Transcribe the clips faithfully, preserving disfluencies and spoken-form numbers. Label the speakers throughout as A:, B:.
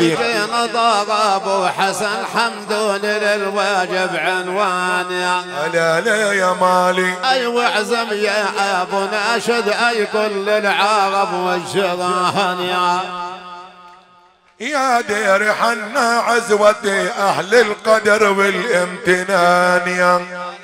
A: البيت.
B: نضاغ ابو حسن حمدون للواجب عنوان يا
A: لا لا يا مالي.
B: اي واعزم يا ابو ناشد اي كل العرب والشغان يا
A: يا دير حنا عزوتي اهل القدر والامتنان يا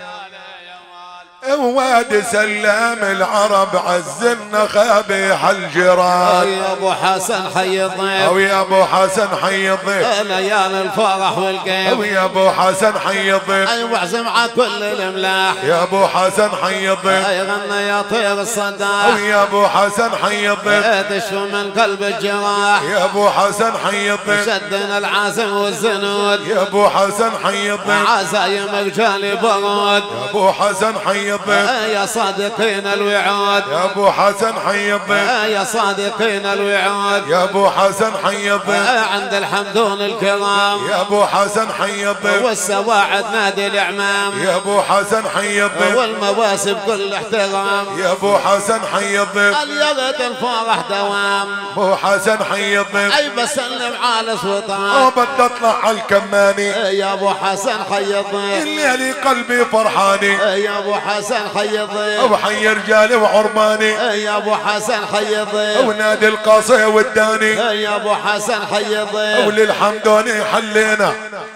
A: واد سلام العرب عزمنا خابيح الجيران.
B: يا ابو حسن حي الضيف
A: او يا ابو حسن حي الضيف
B: ليال الفرح والكيف.
A: او يا ابو حسن حي الضيف
B: اي واعزم على كل الاملاح
A: يا ابو حسن حي الضيف.
B: اي غنى يا طير الصداح
A: او يا ابو حسن حي الضيف.
B: تشفى من قلب الجراح
A: يا ابو حسن حي الضيف.
B: شدنا العازم والزنود
A: يا ابو حسن حي الضيف.
B: عزايم رجال برود
A: يا ابو حسن حي الضيف.
B: يا صادقين الوعود
A: يا ابو حسن حي الضيف.
B: يا صادقين الوعود
A: يا ابو حسن حي الضيف.
B: عند الحمدون الكرام
A: يا ابو حسن حي الضيف.
B: والسواعد نادي الاعمام
A: يا ابو حسن حي الضيف.
B: والمواسم كل احترام
A: يا ابو حسن حي الضيف.
B: اليغد الفرح دوام
A: ابو حسن حي الضيف.
B: اي بسلم على سلطان
A: وبدي اطلع على الكماني
B: يا ابو حسن حي الضيف
A: الليلي قلبي فرحاني
B: يا ابو حسن حي الضيف
A: وحي رجالي وعرماني
B: يا ابو حسن حي الضيف
A: ونادي القاصي والداني
B: يا ابو حسن حي الضيف
A: وللحمدوني حلينا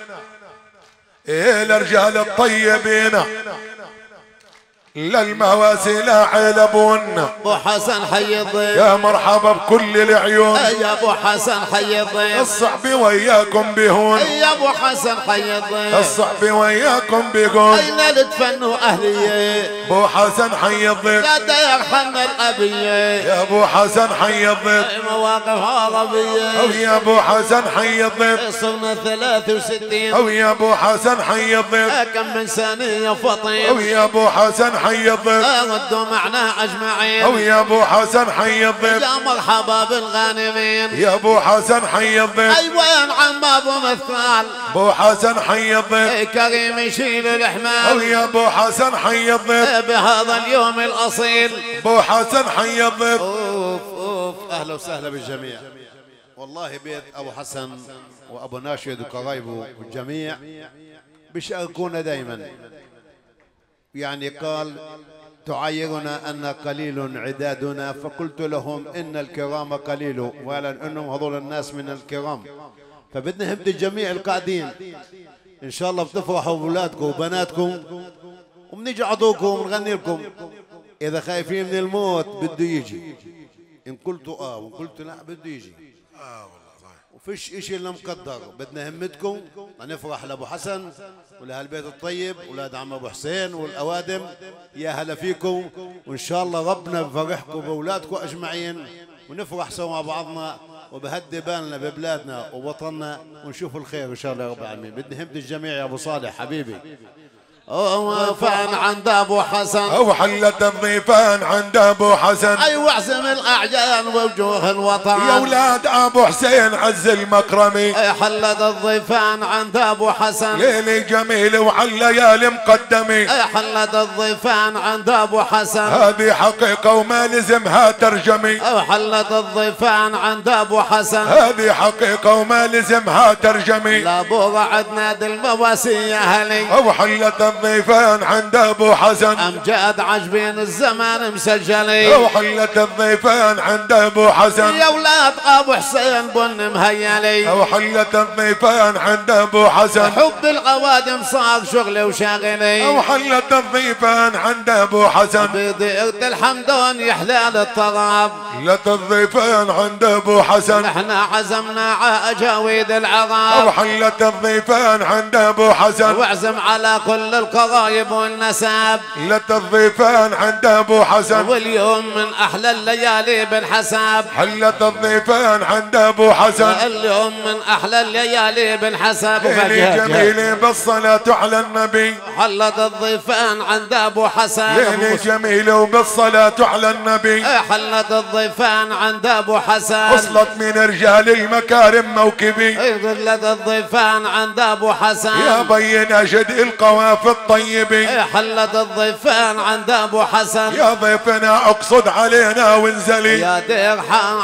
A: إيه الرجال الطيبين للمواسي لا علبون.
B: ابو حسن حي الضيف
A: يا مرحبا بكل العيون
B: يا ابو حسن حي الضيف
A: الصحب وياكم بهون.
B: يا ابو حسن حي الضيف
A: الصحب وياكم بهون.
B: اين الفن واهليه
A: ابو حسن حي الضيف.
B: لا يرحم الابيه
A: يا ابو حسن حي الضيف.
B: مواقف عربيه
A: او يا ابو حسن حي الضيف.
B: صرنا ثلاثة وستين
A: او يا ابو حسن حي الضيف.
B: كم من ثانيه فطين
A: او يا ابو حسن حي الضيف.
B: ردوا معنا اجمعين
A: او يا ابو حسن حي الضيف.
B: يا مرحبا بالغانمين
A: يا ابو حسن حي الضيف.
B: اي وين عم ابو مثقال
A: ابو حسن حي الضيف.
B: كريم يشيل
A: او
B: الحمال
A: يا ابو حسن حي الضيف.
B: بهذا اليوم الاصيل.
A: ابو حسن حي الضيف.
B: اوف اوف اهلا وسهلا بالجميع. والله بيت ابو حسن وابو ناشد وقرايبه والجميع بيشاركونا دائما. يعني قال تعايرنا أن قليل عدادنا فقلت لهم إن الكرام قليل ولا أنهم هذول الناس من الكرام. فبدنا همد الجميع القاعدين إن شاء الله بتفرحوا بأولادكم وبناتكم وبنيجي عضوكم ونغني لكم. إذا خايفين من الموت بده يجي إن قلتوا آه وإن قلتوا لا بده يجي. آه والله وفيش إشي إلا مقدر. بدنا همتكم نفرح لأبو حسن ولهالبيت الطيب ولاد عم ابو حسين والاوادم. يا هلا فيكم وان شاء الله ربنا بفرحكم باولادكم اجمعين ونفرح سوا مع بعضنا وبهدي بالنا ببلادنا ووطننا ونشوف الخير ان شاء الله يا رب العالمين. بدي همد الجميع يا ابو صالح حبيبي. وفان عند ابو حسن
A: او حلت الضيفان عند ابو حسن.
B: اي واعزم الاعيان ووجوه الوطن
A: يا اولاد ابو حسين عز المكرمي.
B: اي حلت الضيفان عند ابو حسن
A: ليلي جميل وعلى الليالي مقدمي.
B: اي حلت الضيفان عند ابو حسن
A: هذه حقيقة وما لزمها ترجمي.
B: اي حلت الضيفان عند ابو حسن
A: هذه حقيقة وما لزمها ترجمي.
B: لا بو رعد نادي المواسي يا هلي.
A: او حلت الضيفان عند ابو حسن
B: امجاد عجبين الزمان مسجلي.
A: او حلت الضيفان عند ابو حسن
B: يا اولاد ابو حسين بن مهيلي.
A: او حلت الضيفان عند ابو حسن
B: حب القوادم صار شغلي وشاغلي.
A: او حلت الضيفان عند ابو حسن
B: بضيقة الحمدون يحلال الطراب.
A: حلت الضيفان عند ابو حسن
B: احنا عزمنا على اجاويد العرب.
A: او حلت الضيفان عند ابو حسن
B: واعزم على كل القرايب والنساب.
A: حلت الضيفان عند ابو حسن
B: واليوم من احلى الليالي بنحساب.
A: حلت الضيفان عند ابو حسن
B: اليوم من احلى الليالي بنحساب.
A: ليلي جميل بالصلاة على النبي.
B: حلت الضيفان عند ابو حسن
A: ليلي جميل وبالصلاة على النبي.
B: حلت الضيفان عند ابو حسن
A: وصلت من رجال المكارم موكبي.
B: حلت الضيفان عند ابو حسن
A: يا بين اجد القوافل الطيب.
C: حلت الضيفان عند ابو حسن.
A: يا ضيفنا اقصد علينا وانزلي.
C: يا دير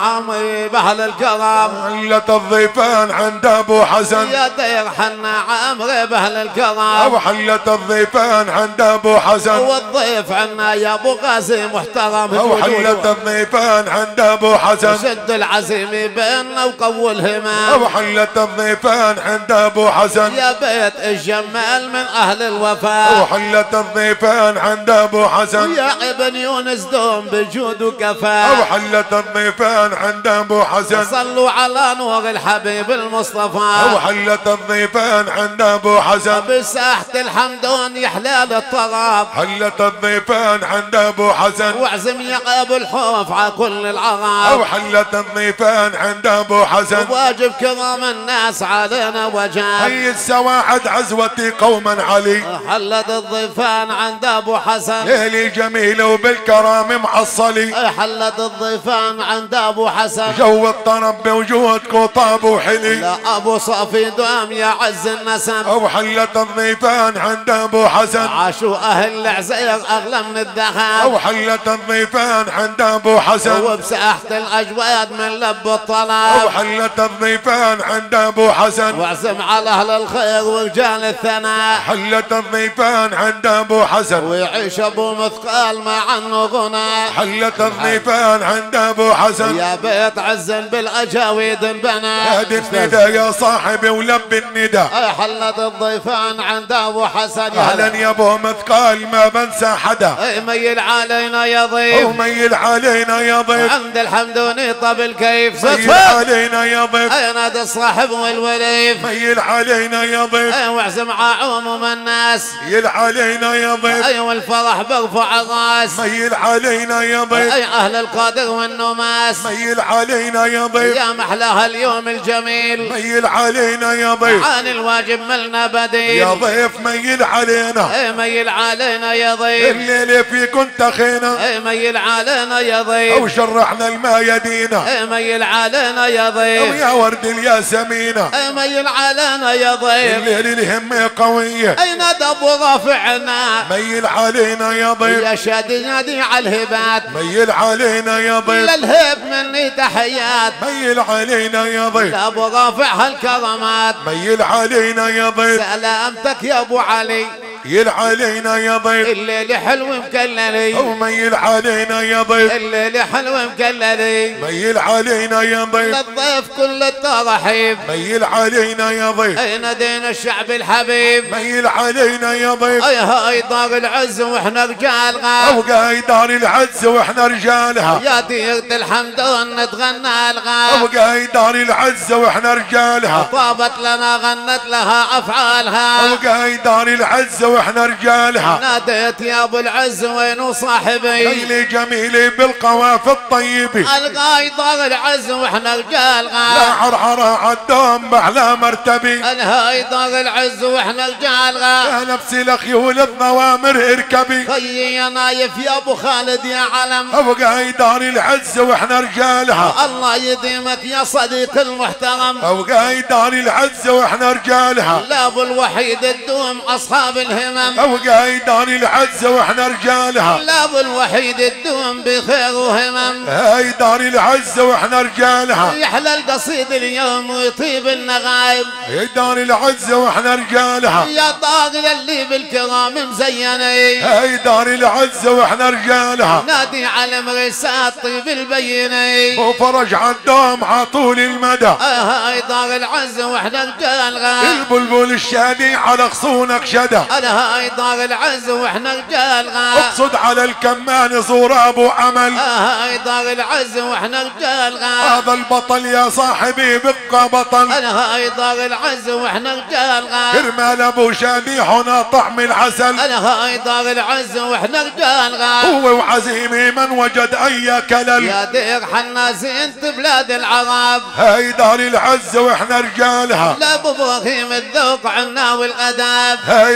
C: عمري باهل الكرم.
A: حلت الضيفان عند ابو حسن.
C: يا دير حنا عمري باهل الكرم.
A: او حلت الضيفان عند ابو حسن.
C: والضيف عنا يا ابو غازي محترم.
A: او حلت الضيفان عند ابو حسن.
C: شد العزيم بيننا وقووا الهمام.
A: او حلت الضيفان عند ابو حسن.
C: يا بيت الجمال من اهل الوفاء.
A: او حلت الضيفان عند ابو حسن.
C: يا ابن يونس دوم بجود وكفاء.
A: او حلت الضيفان عند ابو حسن.
C: صلوا على نور الحبيب المصطفى.
A: او حلت الضيفان عند ابو حسن.
C: بساحة الحمدون يحلال الطراب.
A: حلت الضيفان عند ابو حسن.
C: واعزم يا ابو الحوف على كل العرب.
A: او حلت الضيفان عند ابو حسن.
C: واجب كرام الناس علينا وجاب.
A: هي السواعد عزوتي قوما علي.
C: حلت الضيفان عند ابو حسن.
A: ليلي جميله وبالكرام معصلي.
C: حلت الضيفان عند ابو حسن.
A: جو الطرب بوجودكم طاب وحلي.
C: لا ابو صافي دوام يا عز النسب.
A: او حلت الضيفان عند ابو حسن.
C: عاشوا اهل العزير اغلى من الذهب.
A: او حلت الضيفان عند ابو حسن.
C: وبساحة الاجواد من لب
A: او
C: الطلب.
A: حلت الضيفان عند ابو حسن.
C: واعزم على اهل الخير ورجال الثناء.
A: حلت الضيفان عند ابو حسن.
C: ويعيش ابو مثقال مع انه غنى.
A: حلت الضيفان عند ابو حسن.
C: يا بيت عز بالاجاويد البنات.
A: نادي الندى يا صاحبي ولب الندى.
C: حلت الضيفان عند ابو حسن.
A: اهلا يا ابو مثقال ما بنسى حدا.
C: ميل علينا يا ضيف.
A: وميل علينا يا ضيف.
C: عند الحمدوني طب الكيف.
A: ميل علينا يا ضيف.
C: اي نادي الصاحب والوليف.
A: ميل علينا يا ضيف.
C: اي واعزم عموم الناس.
A: ميل علينا يا ضيف.
C: اي والفرح برفع الراس.
A: ميل علينا يا ضيف.
C: اي اهل القادر والنماس.
A: ميل علينا يا ضيف.
C: يا محلاها اليوم الجميل.
A: ميل علينا يا ضيف.
C: عن الواجب ملنا بديل.
A: يا ضيف ميل علينا.
C: اي ميل علينا يا ضيف.
A: الليلة في كنت خينا.
C: اي ميل علينا يا ضيف.
A: او شرحنا الميادينا.
C: اي ميل علينا يا ضيف.
A: او يا ورد الياسمينة.
C: اي ميل علينا يا ضيف.
A: الليلة الهمة قوية.
C: اين ابو رافعنا.
A: ميل علينا يا ضيف.
C: يا شادي نادي على الهبات.
A: ميل علينا يا ضيف.
C: للهب مني تحيات.
A: ميل علينا يا ضيف.
C: ابو رافع هالكرامات.
A: ميل علينا يا ضيف.
C: سلامتك يا ابو علي.
A: ميل علينا يا ضيف.
C: الليل حلو مكللي.
A: وميل علينا يا ضيف.
C: الليل حلو مكللي.
A: ميل علينا يا ضيف.
C: للضيف كل الترحيب.
A: ميل علينا يا ضيف.
C: اين دين الشعب الحبيب.
A: ميل علينا يا ضيف.
C: اي هاي دار العز واحنا رجال غاب.
A: او قاي دار العز واحنا رجالها.
C: يا ديرة الحمدون نتغنى
A: او
C: الغاب.
A: قاي دار العز واحنا رجالها.
C: طابت لنا غنت لها افعالها.
A: او قاي دار العز واحنا رجالها.
C: ناديت يا ابو العز وينو صاحبي.
A: ليلي جميلي بالقوافي الطيبة.
C: الغاي دار العز واحنا رجال
A: لا
C: غاب.
A: عرعرة عالدوم باحلى مرتبي.
C: الهاي دار العز واحنا رجال غاب.
A: يا نفسي لخيول الضوامر اركبي.
C: خيي يا نايف يا ابو خالد يا علم.
A: او قاي دار العز واحنا رجالها.
C: الله يديمك يا صديق المحترم.
A: او قاي دار العز واحنا رجالها.
C: لا ابو الوحيد الدوم اصحاب الهمم.
A: او قاي دار العز واحنا رجالها.
C: لا ابو الوحيد الدوم بخير وهمم.
A: هاي دار العز واحنا رجالها.
C: يحلى القصيد اليوم ويطيب النغايب.
A: هاي دار العز واحنا رجالها.
C: يا طاغل اللي بالكرام مزيني.
A: هاي دار العز واحنا رجالها.
C: نادي على مرسات طيب البيني.
A: وفرج عالدوم عطول المدى.
C: هاي دار العز واحنا رجال غاب.
A: البلبل الشادي على خصونك شدى.
C: هاي دار العز واحنا رجال غاب.
A: اقصد على الكمان زور ابو عمل.
C: هاي دار العز واحنا رجال غاب.
A: هذا البطل يا صاحبي بقى بطل.
C: هاي دار العز واحنا رجال غاب.
A: كرمال ابو شادي هنا طعم العسل.
C: هاي دار العز واحنا رجال غاب.
A: هو وعزيمي من وجد اي كلل.
C: يا دير حناسي انت بلاد العرب.
A: هاي دار العز واحنا رجالها.
C: لا ابو ابراهيم الذوق عنا والاداب.
A: هاي دار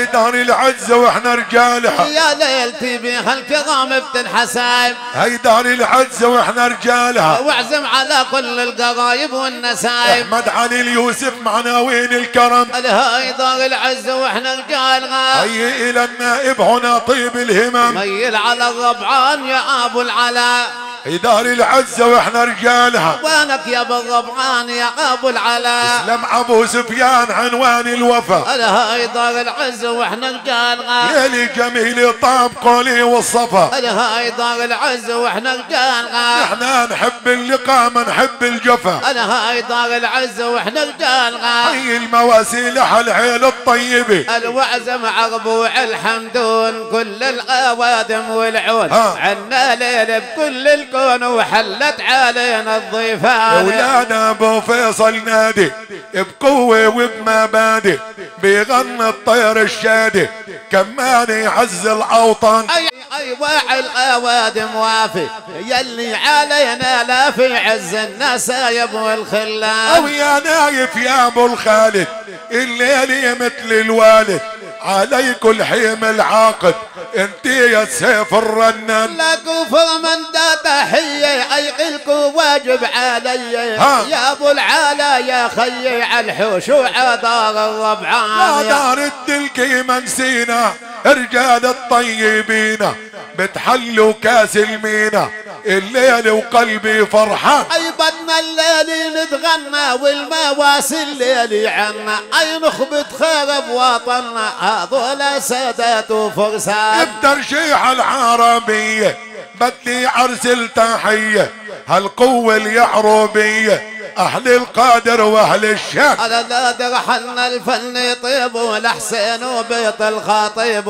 A: العزة واحنا رجالها،
C: يا ليلتي بها الكرام بتنحسب،
A: هي دار العزة واحنا رجالها،
C: واعزم على كل القرايب والنسايب.
A: احمد علي اليوسف معناوين الكرم،
C: الهاي دار العزة واحنا رجالها،
A: هي الى النائب هنا طيب الهمم،
C: ميل على الربعان يا ابو العلا،
A: هي دار العزة واحنا رجالها،
C: وينك يا ابو الربعان يا ابو العلا،
A: اسلم ابو سفيان عنوان الوفا،
C: الهاي دار العزة واحنا رجالها،
A: ليلي جميل طاب قولي والصفا،
C: الهاي دار العزة واحنا رجالها،
A: احنا نحب اللقاء ما نحب الجفا،
C: الهاي دار العزة واحنا رجالها،
A: هي المواسيل العيل الطيبة،
C: الوعزة مع ربوع الحمدون كل الأوادم والعون،
A: ها.
C: عنا ليل بكل الكون وحلت علينا الضيفان.
A: مولانا ابو فيصل نادي بقوة وبمبادئ، بيغني الطير الشادي كمان يعز الاوطان.
C: اي اي واعي الاوادم وافي يلي علينا لا في عز النسايب والخلان.
A: او يا نايف يا ابو الخالد الليلي مثل الوالد، عليك الحيم العاقد انت يا سيف الرنان.
C: لا كفر من دا تحية اي الكو واجب علي،
A: ها.
C: يا ابو العلا يا خيي على الحوش وعدار الربعان.
A: لا دار الدلكي منسينا رجال الطيبين، بتحلوا كاس المينا الليل وقلبي فرحان.
C: اي بدنا الليل نتغنى والمواسي الليل عنا، اي نخبط خير بوطننا هذول سادات وفرسان.
A: بترشيح العربية بدي ارسل تحية هالقوة اليعروبية، اهل القادر واهل الشام.
C: على نادر حنا الفن يطيب والحسين وبيت الخطيب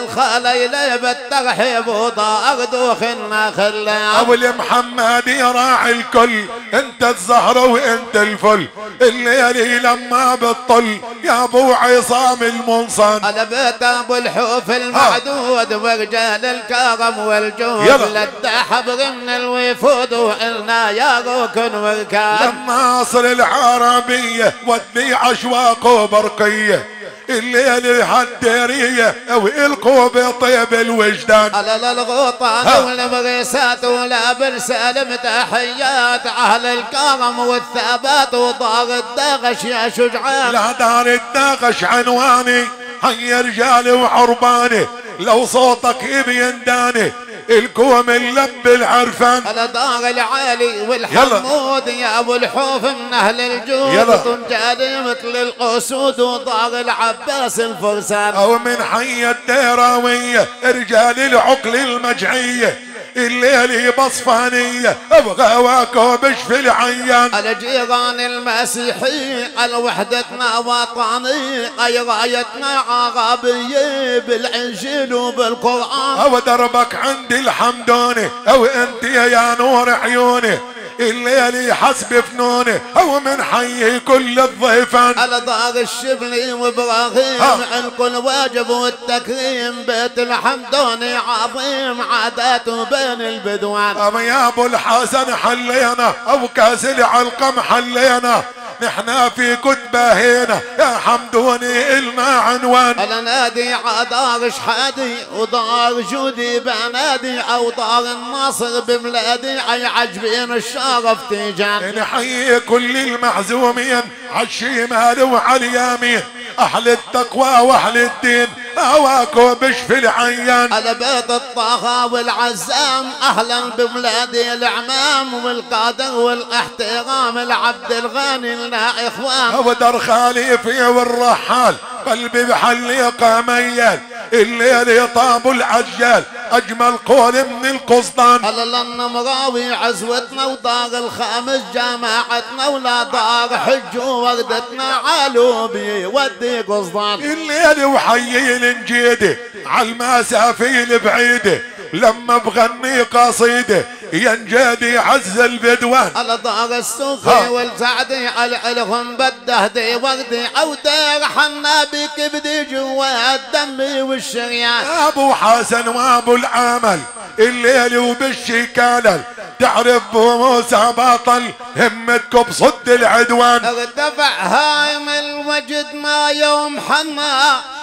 C: وللخليل بالترحيب وضاء دوخنا خلان.
A: ابو المحمد راعي الكل، انت الزهرة وانت الفل، الليلي لما بتطل يا ابو عصام المنصن.
C: على بيت ابو الحوف المعدود ورجال الكرم والجود، لدى حبر من الوفود وقلنا يا ركن وركان.
A: لما اصل العربية ودي اشواق وبرقية، الليل هالديرية او القوة طيب الوجدان.
C: على الغوطان والمريسات ولا برسالم تحيات اهل الكرم والثبات ودار الدغش يا شجعان.
A: لا دار الدغش عنواني هيا رجالي وعرباني، لو صوتك يبينداني الكوم اللب العرفان.
C: على دار العالي والحمود يا ابو الحوف من اهل الجود، تنجالي مثل الاسود ودار العباس الفرسان.
A: او من حي الديراوية رجال العقل المجعية، الليلي بصفانية ابغى واكوبش في العيان.
C: على جيران المسيحي على وحدتنا وطني، اي رايتنا عربية بالانجيل وبالقران.
A: او دربك عندي الحمدوني او انت يا نور عيوني، الليلي حسب فنوني او من حي كل الضيفان.
C: على دار الشبلي وابراهيم الكل واجب والتكريم، بيت الحمدوني عظيم عاداته بين البدوان.
A: أما يا ابو الحسن حلينا او كاس العلقم حلينا، نحنا في كتبة هنا يا حمدوني الما عنوان.
C: على نادي عدار شحادي ودار جودي بنادي، او دار الناصر ببلادي اي عجبين الشرف تيجان.
A: نحيي كل المعزومين عالشمال وعلى اليمين، اهل التقوى واهل الدين هواكو بشفي العيان.
C: على بيت الطه والعزام اهلا ببلادي العمام والقادر والاحترام، العبد الغني لنا اخوان.
A: ودر خليفي والرحال قلبي بحليقه ميال، الليل طاب العجال اجمل قول من القسطان.
C: على النمراوي عزوتنا ودار الخامس جماعتنا، ولا دار حج ووردتنا علوبي ودي قسطان.
A: الليل وحيي الانجيدي عالمسافي بعيده، لما بغني قصيده ينجدي عز البدوان.
C: على دار السوقي والسعدي على الهم بدهدي وردي، او دار حنا بكبدي جوا الدم والشريان.
A: ابو حسن وابو العمل الليل وبالشكالل، تعرف بو موسى بطل همتكم بصد العدوان.
C: ارتفع هايم الوجد ما يوم حنا